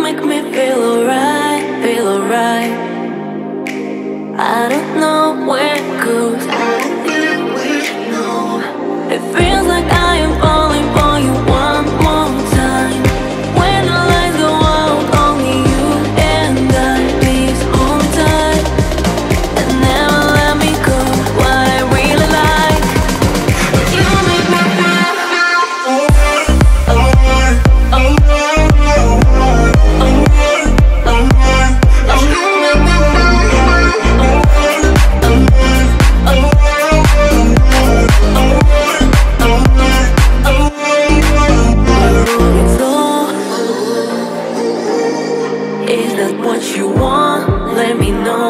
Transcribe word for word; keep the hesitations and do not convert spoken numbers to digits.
make me feel alright, feel alright. I don't know where it goes. I don't think we should know. It feels like I am falling for you one more time. When the lights go out, only you and I. Please hold me tight and never let me go. What I really like, you make me feel alright, alright, alright, alright, alright, alright. You make me feel alright, alright, alright, alright, alright, alright. So, is that what you want? Let me know.